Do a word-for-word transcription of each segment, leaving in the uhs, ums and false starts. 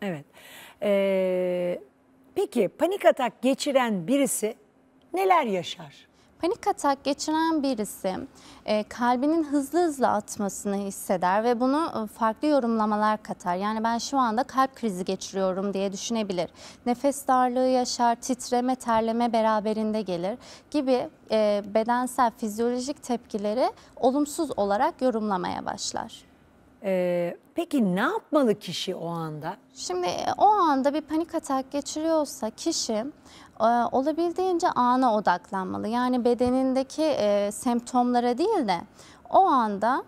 Evet. Ee, peki panik atak geçiren birisi neler yaşar? Panik atak geçiren birisi e, kalbinin hızlı hızlı atmasını hisseder ve bunu farklı yorumlamalar katar. Yani ben şu anda kalp krizi geçiriyorum diye düşünebilir. Nefes darlığı yaşar, titreme, terleme beraberinde gelir gibi e, bedensel, fizyolojik tepkileri olumsuz olarak yorumlamaya başlar. Ee, peki ne yapmalı kişi o anda? Şimdi o anda bir panik atak geçiriyorsa kişi e, olabildiğince ana odaklanmalı. Yani bedenindeki e, semptomlara değil de o anda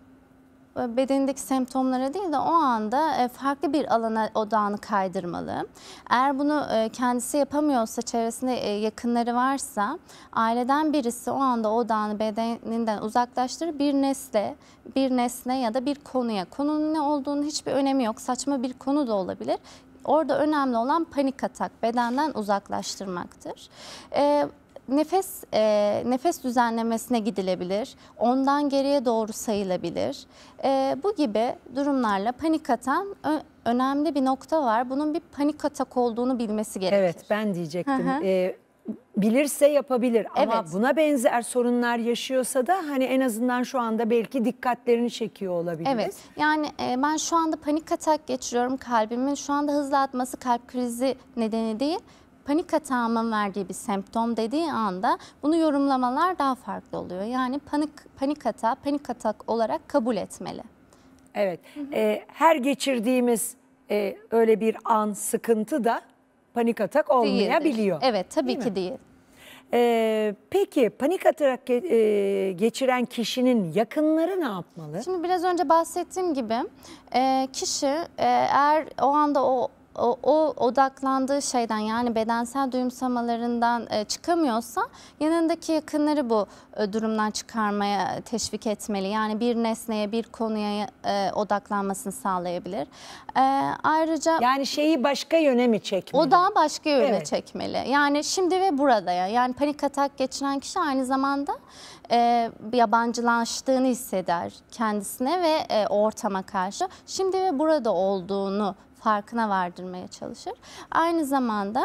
e, bedenindeki semptomlara değil de o anda e, farklı bir alana odağını kaydırmalı. Eğer bunu e, kendisi yapamıyorsa, çevresinde e, yakınları varsa aileden birisi o anda odağını bedeninden uzaklaştırıp bir nesne, bir nesne ya da bir konuya, konunun ne olduğunun hiçbir önemi yok. Saçma bir konu da olabilir. Orada önemli olan panik atak, bedenden uzaklaştırmaktır. E, Nefes e, nefes düzenlemesine gidilebilir, ondan geriye doğru sayılabilir. E, bu gibi durumlarla panik atan ö, önemli bir nokta var. Bunun bir panik atak olduğunu bilmesi gerekir. Evet, ben diyecektim. Hı hı. Ee, bilirse yapabilir ama Evet. buna benzer sorunlar yaşıyorsa da hani en azından şu anda belki dikkatlerini çekiyor olabiliriz. Evet, yani e, ben şu anda panik atak geçiriyorum. Kalbimin şu anda hızlı atması kalp krizi nedeni değil. Panik atağımın verdiği bir semptom dediği anda bunu yorumlamalar daha farklı oluyor. Yani panik panik atağı panik atak olarak kabul etmeli. Evet. Hı hı. Ee, her geçirdiğimiz e, öyle bir an, sıkıntı da panik atak olmayabiliyor. Değildir. Evet, tabii değil ki mi? değil. Ee, peki panik atak e, geçiren kişinin yakınları ne yapmalı? Şimdi biraz önce bahsettiğim gibi e, kişi e, eğer o anda o O, o odaklandığı şeyden yani bedensel duyumsamalarından e, çıkamıyorsa yanındaki yakınları bu e, durumdan çıkarmaya teşvik etmeli. Yani bir nesneye, bir konuya e, odaklanmasını sağlayabilir. E, ayrıca Yani şeyi başka yöne mi çekmeli? odağı başka yöne Evet. çekmeli. Yani şimdi ve burada ya. Yani panik atak geçiren kişi aynı zamanda e, yabancılaştığını hisseder kendisine ve e, ortama karşı. Şimdi ve burada olduğunu farkına vardırmaya çalışır. Aynı zamanda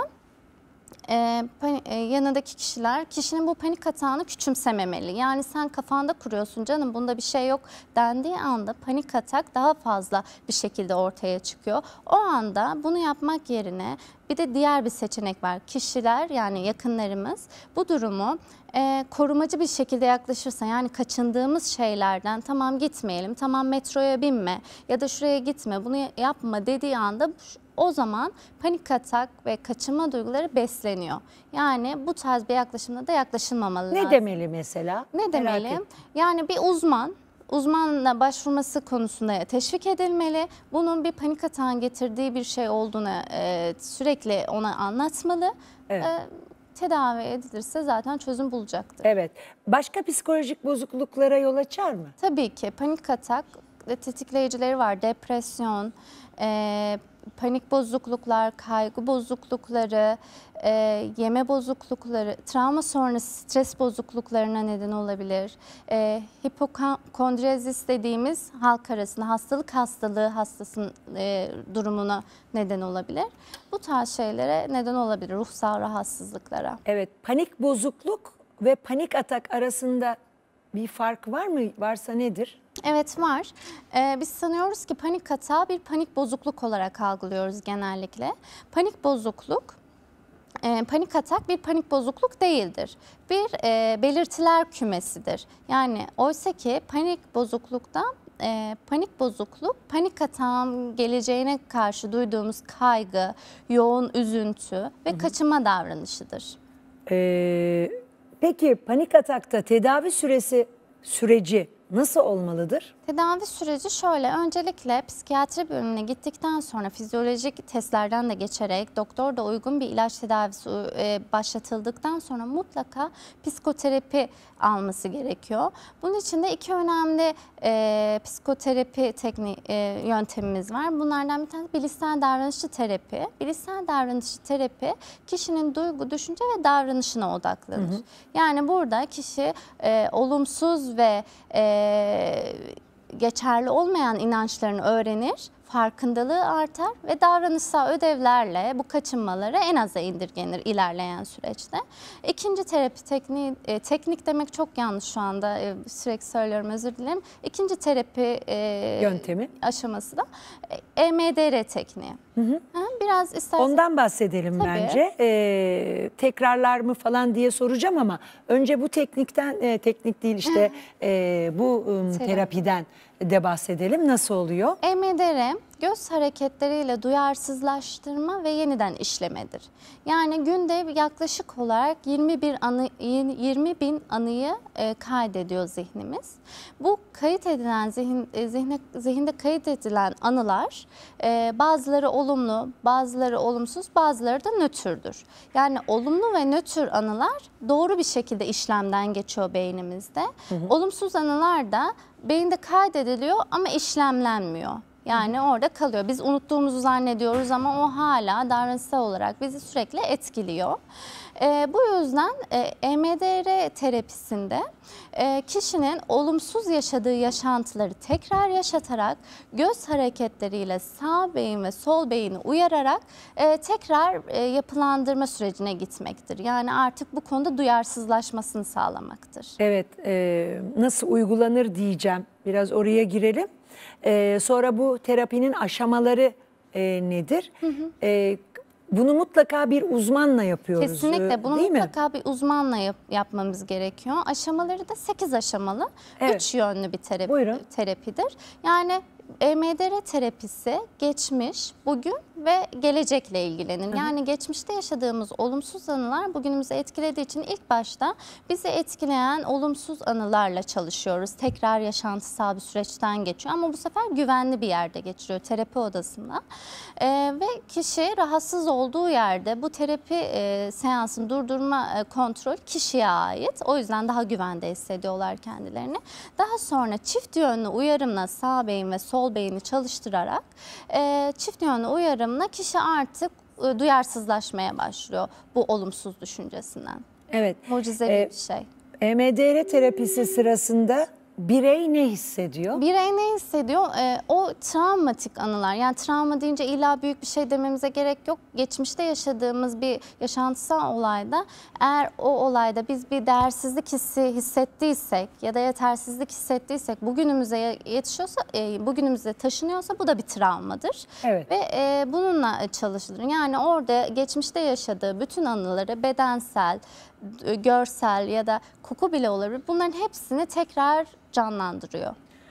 e, e, yanındaki kişiler kişinin bu panik atağını küçümsememeli. Yani sen kafanda kuruyorsun canım bunda bir şey yok dendiği anda panik atak daha fazla bir şekilde ortaya çıkıyor. O anda bunu yapmak yerine bir de diğer bir seçenek var. Kişiler yani yakınlarımız bu durumu e, korumacı bir şekilde yaklaşırsa yani kaçındığımız şeylerden tamam gitmeyelim, tamam metroya binme ya da şuraya gitme bunu yapma dediği anda o zaman panik atak ve kaçınma duyguları besleniyor. Yani bu tarz bir yaklaşımda da yaklaşılmamalı Ne lazım. demeli mesela? Ne Merak demeli? ettim. Yani bir uzman, uzmanla başvurması konusunda teşvik edilmeli. Bunun bir panik atağın getirdiği bir şey olduğunu e, sürekli ona anlatmalı. Evet. E, tedavi edilirse zaten çözüm bulacaktır. Evet. Başka psikolojik bozukluklara yol açar mı? Tabii ki panik atak tetikleyicileri var. Depresyon, e, panik bozukluklar, kaygı bozuklukları, e, yeme bozuklukları, travma sonrası stres bozukluklarına neden olabilir. E, hipokondriyazis dediğimiz halk arasında hastalık hastalığı hastasının e, durumuna neden olabilir. Bu tarz şeylere neden olabilir, ruhsal rahatsızlıklara. Evet. Panik bozukluk ve panik atak arasında bir fark var mı? Varsa nedir? Evet var. Ee, biz sanıyoruz ki panik atağı bir panik bozukluk olarak algılıyoruz genellikle. Panik bozukluk, e, panik atak bir panik bozukluk değildir. Bir e, belirtiler kümesidir. Yani oysa ki panik bozuklukta e, panik bozukluk, panik atağın geleceğine karşı duyduğumuz kaygı, yoğun üzüntü ve hı hı. kaçınma davranışıdır. Ee, peki panik atakta tedavi süresi süreci nasıl olmalıdır? Tedavi süreci şöyle, öncelikle psikiyatri bölümüne gittikten sonra fizyolojik testlerden de geçerek doktor da uygun bir ilaç tedavisi başlatıldıktan sonra mutlaka psikoterapi alması gerekiyor. Bunun için de iki önemli e, psikoterapi tekniği e, yöntemimiz var. Bunlardan bir tanesi bilişsel davranışçı terapi. Bilişsel davranışçı terapi kişinin duygu, düşünce ve davranışına odaklanır. Hı hı. Yani burada kişi e, olumsuz ve e, geçerli olmayan inançlarını öğrenir, farkındalığı artar ve davranışsal ödevlerle bu kaçınmaları en aza indirgenir ilerleyen süreçte. İkinci terapi tekniği, e, teknik demek çok yanlış şu anda, e, sürekli söylüyorum, özür dilerim. İkinci terapi e, yöntemi aşaması da E M D R tekniği. Hı hı. Ha, biraz istersen... Ondan bahsedelim Tabii. bence. Ee, tekrarlar mı falan diye soracağım ama önce bu teknikten, e, teknik değil işte e, bu um, terapiden de bahsedelim. Nasıl oluyor? E M D R göz hareketleriyle duyarsızlaştırma ve yeniden işlemedir. Yani günde yaklaşık olarak yirmi bir anı, yirmi bin anıyı e, kaydediyor zihnimiz. Bu kayıt edilen zihin, e, zihne, zihinde kayıt edilen anılar e, bazıları olumlu, bazıları olumsuz, bazıları da nötrdür. Yani olumlu ve nötr anılar doğru bir şekilde işlemden geçiyor beynimizde. Hı hı. Olumsuz anılar da beyinde kaydediliyor ama işlemlenmiyor. Yani orada kalıyor. Biz unuttuğumuzu zannediyoruz ama o hala davranışsal olarak bizi sürekli etkiliyor. E, bu yüzden e, E M D R terapisinde e, kişinin olumsuz yaşadığı yaşantıları tekrar yaşatarak göz hareketleriyle sağ beyin ve sol beyni uyararak e, tekrar e, yapılandırma sürecine gitmektir. Yani artık bu konuda duyarsızlaşmasını sağlamaktır. Evet, e, nasıl uygulanır diyeceğim. Biraz oraya girelim. Ee, sonra bu terapinin aşamaları e, nedir? Hı hı. E, bunu mutlaka bir uzmanla yapıyoruz. Kesinlikle bunu değil mutlaka mi? bir uzmanla yap, yapmamız gerekiyor. Aşamaları da sekiz aşamalı, evet. üç yönlü bir terapi, Buyurun. terapidir. Yani E M D R terapisi geçmiş, bugün ve gelecekle ilgilenir. Hı hı. Yani geçmişte yaşadığımız olumsuz anılar bugünümüzü etkilediği için ilk başta bizi etkileyen olumsuz anılarla çalışıyoruz. Tekrar yaşantısal bir süreçten geçiyor ama bu sefer güvenli bir yerde geçiriyor, terapi odasında. Ee, ve kişi rahatsız olduğu yerde bu terapi e, seansını durdurma e, kontrol kişiye ait. O yüzden daha güvende hissediyorlar kendilerini. Daha sonra çift yönlü uyarımla sağ beyin ve sol beyni çalıştırarak e, çift yönlü uyarımla kişi artık e, duyarsızlaşmaya başlıyor bu olumsuz düşüncesinden. Evet. Mucizevi ee, bir şey. E M D R terapisi sırasında birey ne hissediyor? Birey ne hissediyor? Ee, o travmatik anılar, yani travma deyince illa büyük bir şey dememize gerek yok. Geçmişte yaşadığımız bir yaşantısal olayda, eğer o olayda biz bir değersizlik hissi hissettiysek ya da yetersizlik hissettiysek, bugünümüze yetişiyorsa, e, bugünümüze taşınıyorsa bu da bir travmadır. Evet. Ve e, bununla çalışılır. Yani orada geçmişte yaşadığı bütün anıları bedensel, görsel ya da koku bile olabilir. Bunların hepsini tekrar canlandırıyor.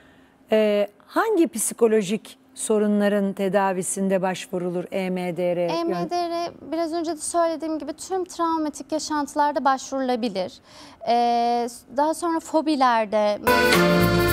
Ee, hangi psikolojik sorunların tedavisinde başvurulur E M D R? E M D R biraz önce de söylediğim gibi tüm travmatik yaşantılarda başvurulabilir. Ee, daha sonra fobilerde...